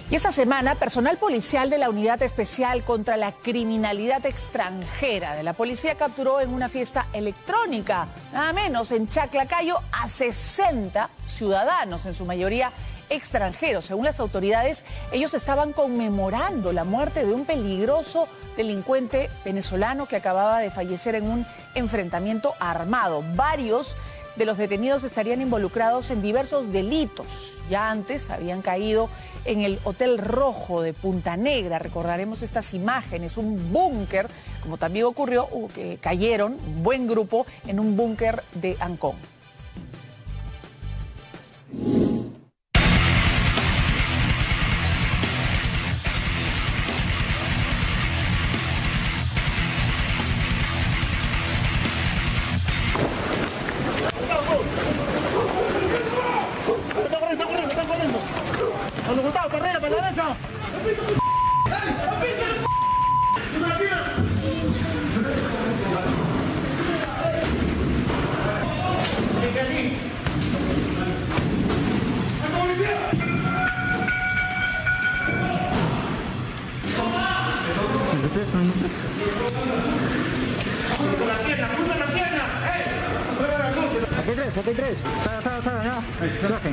Y esta semana, personal policial de la Unidad Especial contra la Criminalidad Extranjera de la policía capturó en una fiesta electrónica, nada menos en Chaclacayo, a 60 ciudadanos, en su mayoría extranjeros. Según las autoridades, ellos estaban conmemorando la muerte de un peligroso delincuente venezolano que acababa de fallecer en un enfrentamiento armado. Varios de los detenidos estarían involucrados en diversos delitos. Ya antes habían caído en el Hotel Rojo de Punta Negra. Recordaremos estas imágenes, un búnker, como también ocurrió, que cayeron un buen grupo en un búnker de Ancón. Aquí hay tres. Está, ya. Trajen.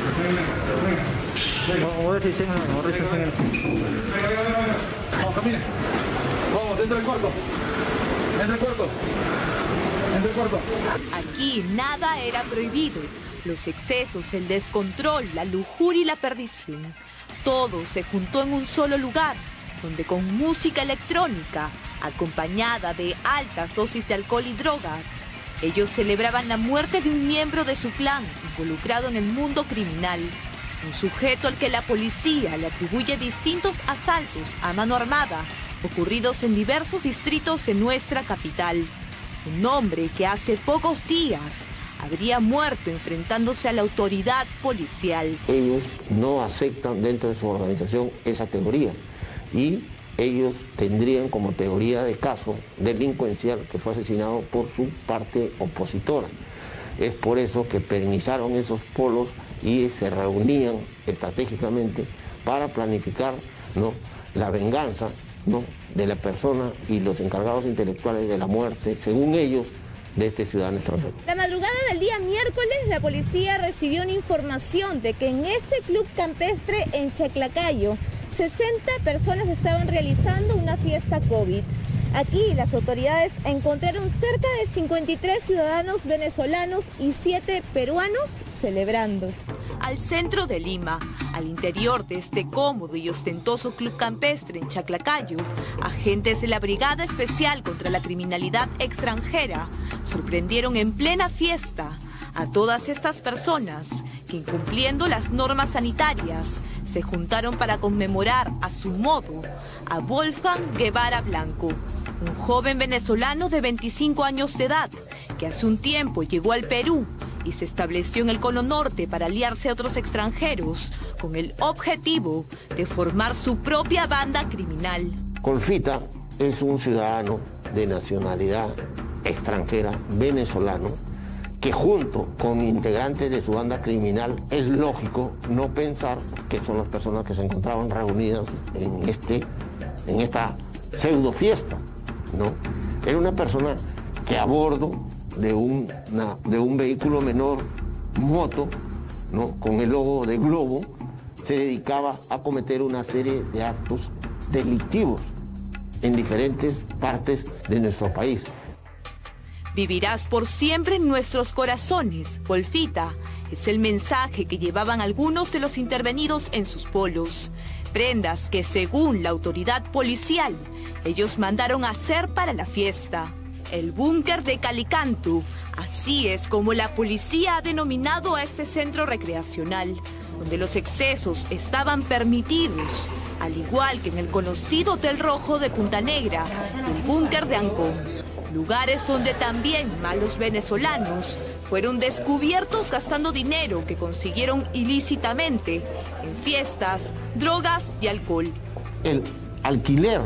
Vamos, camine. Vamos, dentro del cuarto. Dentro del cuarto. Dentro del cuarto. Aquí nada era prohibido. Los excesos, el descontrol, la lujuria y la perdición. Todo se juntó en un solo lugar, donde con música electrónica, acompañada de altas dosis de alcohol y drogas, ellos celebraban la muerte de un miembro de su clan involucrado en el mundo criminal. Un sujeto al que la policía le atribuye distintos asaltos a mano armada ocurridos en diversos distritos de nuestra capital. Un hombre que hace pocos días habría muerto enfrentándose a la autoridad policial. Ellos no aceptan dentro de su organización esa teoría y ellos tendrían como teoría de caso delincuencial que fue asesinado por su parte opositora. Es por eso que perenizaron esos polos y se reunían estratégicamente para planificar, ¿no?, la venganza, ¿no?, de la persona y los encargados intelectuales de la muerte, según ellos, de este ciudadano extranjero. La madrugada del día miércoles, la policía recibió una información de que en este club campestre en Chaclacayo, 60 personas estaban realizando una fiesta COVID. Aquí las autoridades encontraron cerca de 53 ciudadanos venezolanos y 7 peruanos celebrando. Al centro de Lima, al interior de este cómodo y ostentoso club campestre en Chaclacayo, agentes de la Brigada Especial contra la Criminalidad Extranjera sorprendieron en plena fiesta a todas estas personas que, incumpliendo las normas sanitarias, se juntaron para conmemorar a su modo a Wolfgang Guevara Blanco, un joven venezolano de 25 años de edad que hace un tiempo llegó al Perú y se estableció en el Cono Norte para aliarse a otros extranjeros con el objetivo de formar su propia banda criminal. Colfita es un ciudadano de nacionalidad extranjera venezolano que junto con integrantes de su banda criminal es lógico no pensar que son las personas que se encontraban reunidas en esta pseudo fiesta, ¿no? Era una persona que a bordo de un vehículo menor, moto, ¿no?, con el logo de Globo, se dedicaba a cometer una serie de actos delictivos en diferentes partes de nuestro país. Vivirás por siempre en nuestros corazones, Wolfita, es el mensaje que llevaban algunos de los intervenidos en sus polos. Prendas que, según la autoridad policial, ellos mandaron hacer para la fiesta. El búnker de Calicantu, así es como la policía ha denominado a este centro recreacional, donde los excesos estaban permitidos, al igual que en el conocido Hotel Rojo de Punta Negra y el búnker de Ancón. Lugares donde también malos venezolanos fueron descubiertos gastando dinero que consiguieron ilícitamente en fiestas, drogas y alcohol. El alquiler,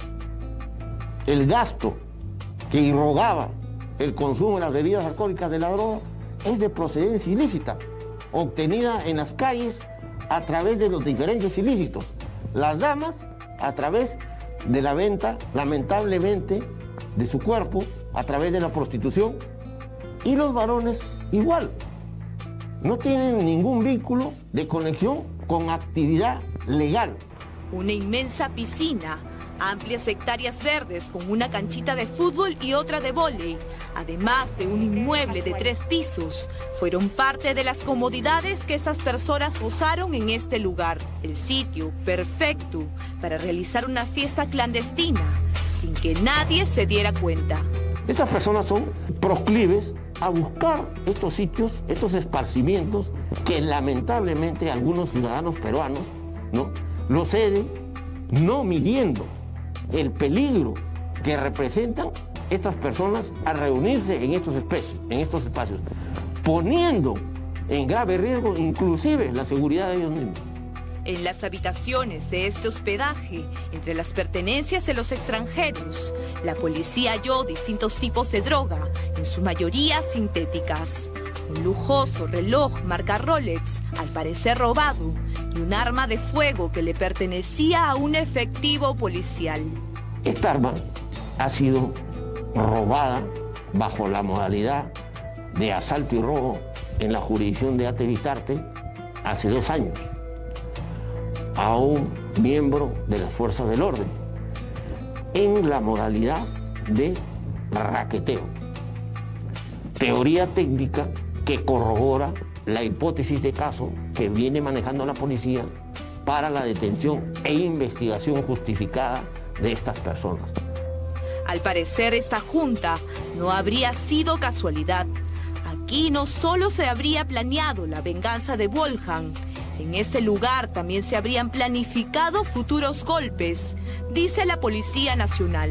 el gasto que irrogaba el consumo de las bebidas alcohólicas de la droga es de procedencia ilícita, obtenida en las calles a través de los diferentes ilícitos. Las damas a través de la venta, lamentablemente, de su cuerpo, a través de la prostitución, y los varones igual. No tienen ningún vínculo de conexión con actividad legal. Una inmensa piscina, amplias hectáreas verdes con una canchita de fútbol y otra de vóley, además de un inmueble de 3 pisos, fueron parte de las comodidades que esas personas gozaron en este lugar. El sitio perfecto para realizar una fiesta clandestina sin que nadie se diera cuenta. Estas personas son proclives a buscar estos sitios, estos esparcimientos que lamentablemente algunos ciudadanos peruanos, ¿no?, lo ceden, no midiendo el peligro que representan estas personas a reunirse en estos espacios, poniendo en grave riesgo inclusive la seguridad de ellos mismos. En las habitaciones de este hospedaje, entre las pertenencias de los extranjeros, la policía halló distintos tipos de droga, en su mayoría sintéticas. Un lujoso reloj marca Rolex, al parecer robado, y un arma de fuego que le pertenecía a un efectivo policial. Esta arma ha sido robada bajo la modalidad de asalto y robo en la jurisdicción de Atevistarte hace 2 años a un miembro de las fuerzas del orden en la modalidad de raqueteo. Teoría técnica que corrobora la hipótesis de caso que viene manejando la policía para la detención e investigación justificada de estas personas. Al parecer, esta junta no habría sido casualidad. Aquí no solo se habría planeado la venganza de Wolfgang, en ese lugar también se habrían planificado futuros golpes, dice la Policía Nacional.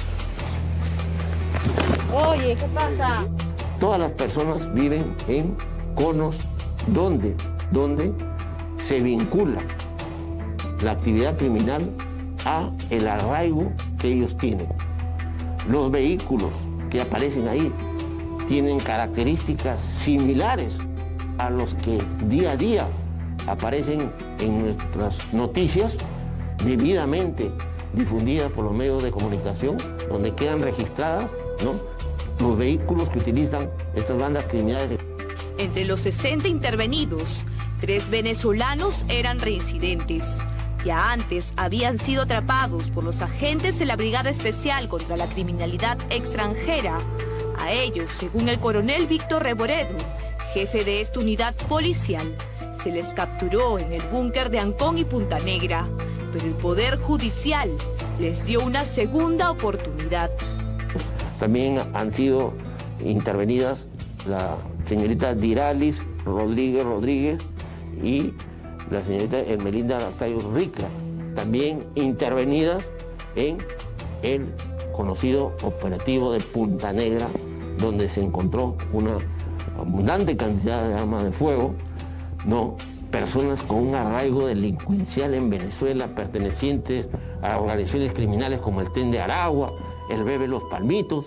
Oye, ¿qué pasa? Todas las personas viven en conos donde se vincula la actividad criminal a el arraigo que ellos tienen. Los vehículos que aparecen ahí tienen características similares a los que día a día aparecen en nuestras noticias, debidamente difundidas por los medios de comunicación, donde quedan registradas, ¿no?, los vehículos que utilizan estas bandas criminales. Entre los 60 intervenidos, 3 venezolanos eran reincidentes. Ya antes habían sido atrapados por los agentes de la Brigada Especial contra la Criminalidad Extranjera. A ellos, según el coronel Víctor Reboredo, jefe de esta unidad policial, se les capturó en el búnker de Ancón y Punta Negra, pero el Poder Judicial les dio una segunda oportunidad. También han sido intervenidas la señorita Diralis Rodríguez y la señorita Hermelinda Arcayo Rica, también intervenidas en el conocido operativo de Punta Negra, donde se encontró una abundante cantidad de armas de fuego, ¿no?, personas con un arraigo delincuencial en Venezuela, pertenecientes a organizaciones criminales como el TEN de Aragua, el Bebe Los Palmitos.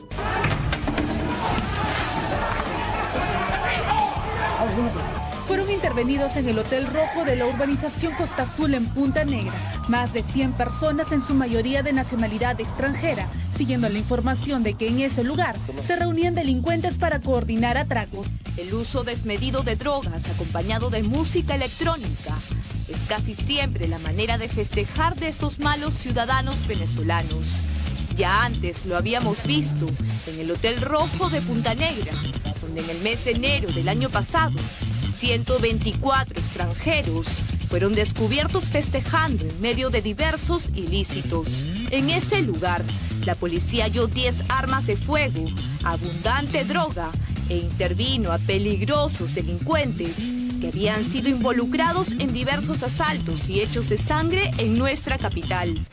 Fueron intervenidos en el Hotel Rojo de la urbanización Costa Azul en Punta Negra. Más de 100 personas, en su mayoría de nacionalidad extranjera, siguiendo la información de que en ese lugar se reunían delincuentes para coordinar atracos. El uso desmedido de drogas acompañado de música electrónica es casi siempre la manera de festejar de estos malos ciudadanos venezolanos. Ya antes lo habíamos visto en el Hotel Rojo de Punta Negra, donde en el mes de enero del año pasado 124 extranjeros fueron descubiertos festejando en medio de diversos ilícitos. En ese lugar, la policía halló 10 armas de fuego, abundante droga e intervino a peligrosos delincuentes que habían sido involucrados en diversos asaltos y hechos de sangre en nuestra capital.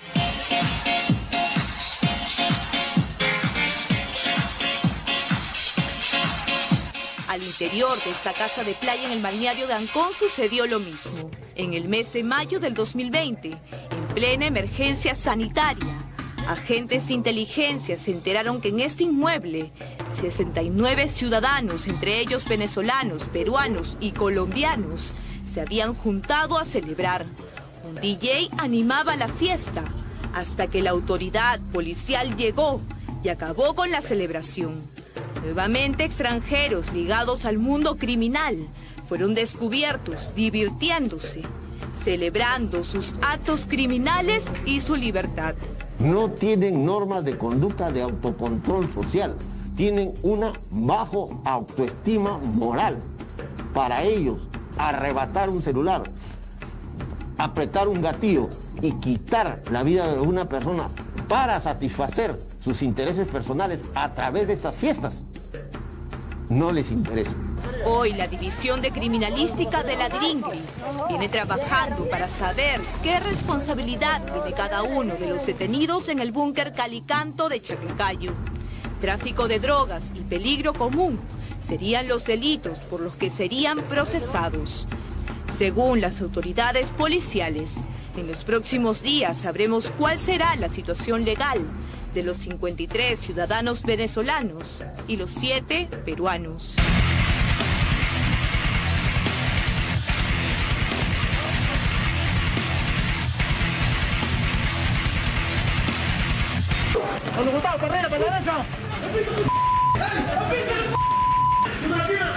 Al interior de esta casa de playa en el balneario de Ancón sucedió lo mismo. En el mes de mayo del 2020, en plena emergencia sanitaria, agentes de inteligencia se enteraron que en este inmueble 69 ciudadanos, entre ellos venezolanos, peruanos y colombianos, se habían juntado a celebrar. Un DJ animaba la fiesta hasta que la autoridad policial llegó y acabó con la celebración. Nuevamente extranjeros ligados al mundo criminal fueron descubiertos divirtiéndose, celebrando sus actos criminales y su libertad. No tienen normas de conducta de autocontrol social, tienen una bajo autoestima moral. Para ellos, arrebatar un celular, apretar un gatillo y quitar la vida de una persona para satisfacer sus intereses personales a través de estas fiestas, no les interesa. Hoy la División de Criminalística de la DIRINCRI viene trabajando para saber qué responsabilidad tiene cada uno de los detenidos en el búnker Calicanto de Chaclacayo. Tráfico de drogas y peligro común serían los delitos por los que serían procesados. Según las autoridades policiales, en los próximos días sabremos cuál será la situación legal de los 53 ciudadanos venezolanos y los 7 peruanos. ¡Carrera para la derecha!